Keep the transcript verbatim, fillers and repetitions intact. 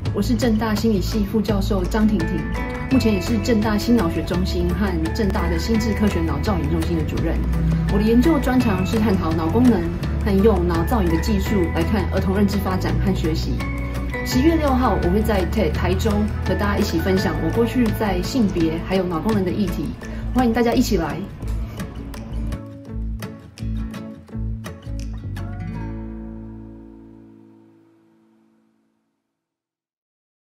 我是政大心理系副教授张婷婷，目前也是政大心脑学中心和政大的心智科学脑造影中心的主任。我的研究专长是探讨脑功能和用脑造影的技术来看儿童认知发展和学习。十一月六号，我会在台台中和大家一起分享我过去在性别还有脑功能的议题，欢迎大家一起来。